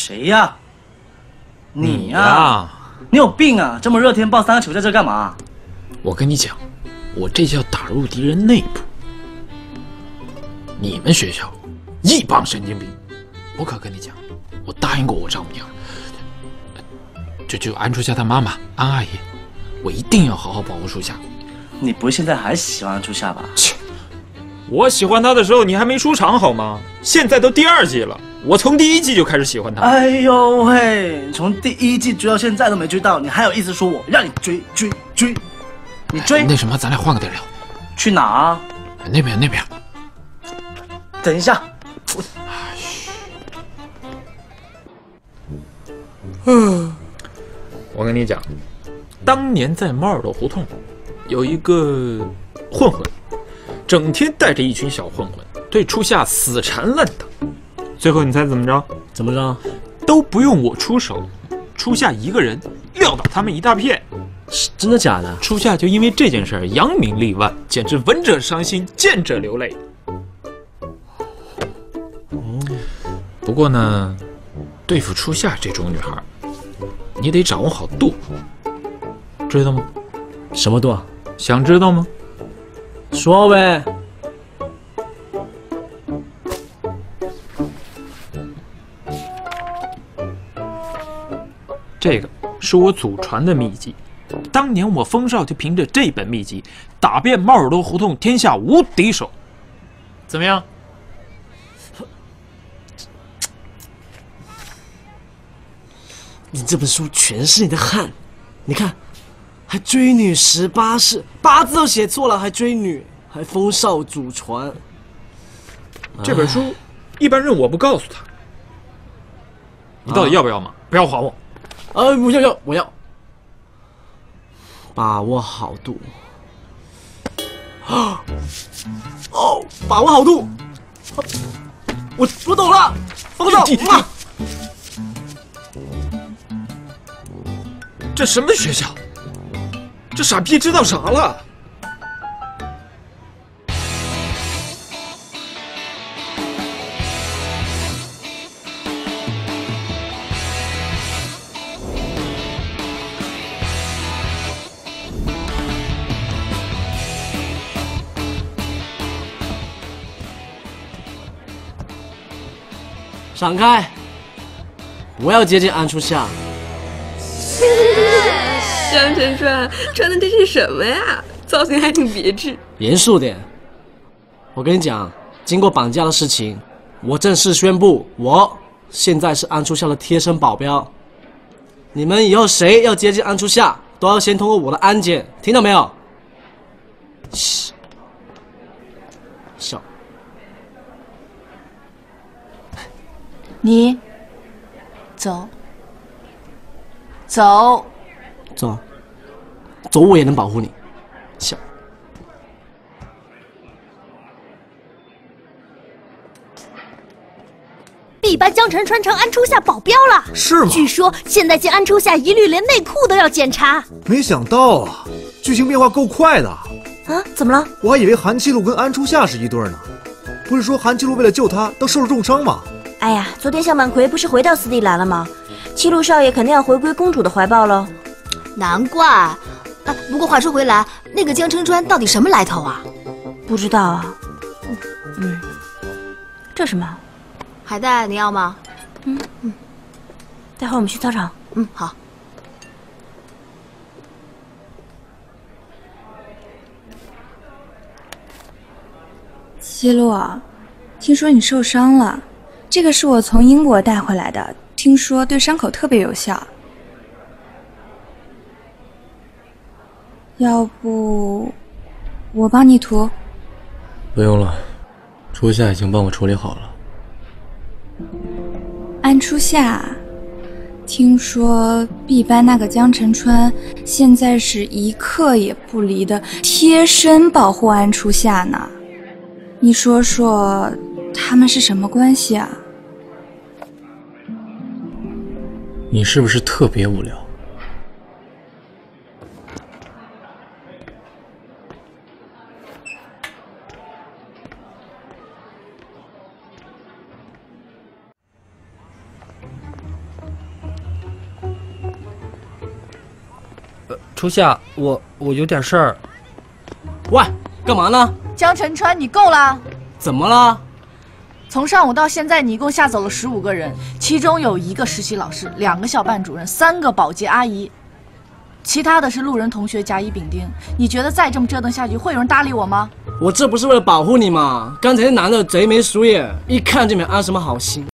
谁呀？你呀？你有病啊！这么热天抱3个球在这干嘛？ 我跟你讲，我这叫打入敌人内部。你们学校一帮神经病，我可跟你讲，我答应过我丈母娘，就安初夏她妈妈安阿姨，我一定要好好保护初夏。 你不会现在还喜欢初夏吧？ 切，我喜欢她的时候你还没出场好吗？现在都第2季了，我从第1季就开始喜欢她。 哎呦喂，从第1季追到现在都没追到，你还有意思说我让你追？你追？ 那什么，咱俩换个地儿聊。 去哪啊？ 那边。 等一下， 我跟你讲，当年在猫耳朵胡同有一个混混，整天带着一群小混混对初夏死缠烂打，最后你猜怎么着？ 怎么着？ 都不用我出手，初夏一个人撂倒他们一大片。 是真的假的？ 初夏就因为这件事扬名立万，简直闻者伤心，见者流泪。不过呢，对付初夏这种女孩，你得掌握好度，知道吗？ 什么度啊？ 想知道吗？ 说呗。 这个是我祖传的秘籍，当年我封少就凭着这本秘籍打遍猫耳朵胡同天下无敌手。怎么样？ 你这本书全是你的汗，你看，还追女18式，8字都写错了，还追女，还封少祖传。 这本书一般人我不告诉他，你到底要不要嘛？不要还我。 不要，我要。把握好度。把握好度。我懂了，放手。 这什么学校？这傻逼知道啥了？ 闪开！我要接近安初夏。 江晨川穿的这是什么呀？造型还挺别致。 严肃点！我跟你讲，经过绑架的事情，我正式宣布，我现在是安初夏的贴身保镖。你们以后谁要接近安初夏，都要先通过我的安检，听到没有？嘘，笑。 你走， 走我也能保护你。笑。 B 班江晨川成安初夏保镖了， 是吗？ 据说现在见安初夏一律连内裤都要检查。 没想到啊，剧情变化够快的。 啊？怎么了？ 我还以为韩七路跟安初夏是一对呢。不是说韩七路为了救他都受了重伤吗？ 哎呀，昨天向满葵不是回到斯蒂兰了吗？七路少爷肯定要回归公主的怀抱喽。 难怪。不过话说回来，那个江澄川到底什么来头啊？ 不知道啊。这什么？ 海带，你要吗？ 待会儿我们去操场。 好。 七路，听说你受伤了，这个是我从英国带回来的，听说对伤口特别有效。要不我帮你涂？ 不用了，初夏已经帮我处理好了。 安初夏，听说 B 班那个江澄川现在是一刻也不离的贴身保护安初夏呢。你说说，他们是什么关系啊？ 你是不是特别无聊？ 初夏，我有点事儿。 喂，干嘛呢？ 江辰川，你够了！ 怎么了？ 从上午到现在，你一共吓走了15个人，其中有1个实习老师，2个校办主任，3个保洁阿姨，其他的是路人同学甲乙丙丁。你觉得再这么折腾下去，会有人搭理我吗？ 我这不是为了保护你吗？刚才那男的贼眉鼠眼，一看就没安什么好心。